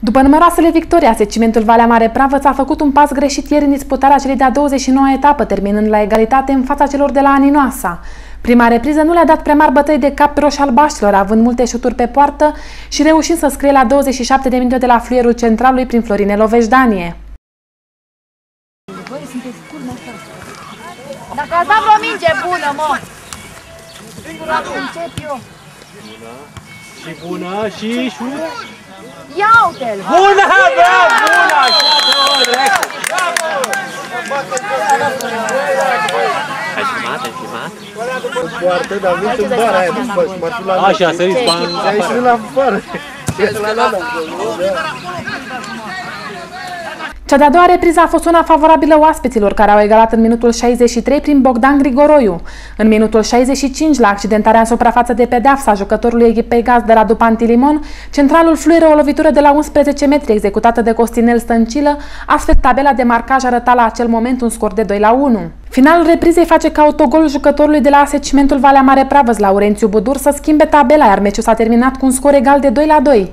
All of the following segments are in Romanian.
După numeroasele victorii, AS Valea Mare Pravăț a făcut un pas greșit ieri în disputarea celei de-a 29-a etapă, terminând la egalitate în fața celor de la Aninoasa. Prima repriză nu le-a dat prea mari bătăi de cap roș-albaștilor, având multe șuturi pe poartă și reușind să scrie la 27 de minute de la fluierul centralului prin Florinel Oveșdanie. Dacă ați dat o minge bună, mă! Încep eu. Și bună, și Ia uite-l! bună, bă, bună, așa, corect! Ai filmat? Poartă, dar nu sunt bara aia, Așa, săriți bani. a ieșit la afară. Cea de-a doua repriză a fost una favorabilă oaspeților, care au egalat în minutul 63 prin Bogdan Grigoroiu. În minutul 65, la accidentarea în suprafață de pedeapsa jucătorului echipei gazdă Radu Pantilimon, centralul fluieră o lovitură de la 11 metri executată de Costinel Stăncilă, astfel tabela de marcaj arăta la acel moment un scor de 2-1. Finalul reprizei face ca autogolul jucătorului de la AS Valea Mare Pravăț, Laurențiu Budur, să schimbe tabela, iar meciul s-a terminat cu un scor egal de 2-2.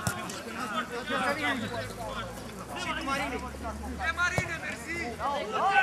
Marine, merci!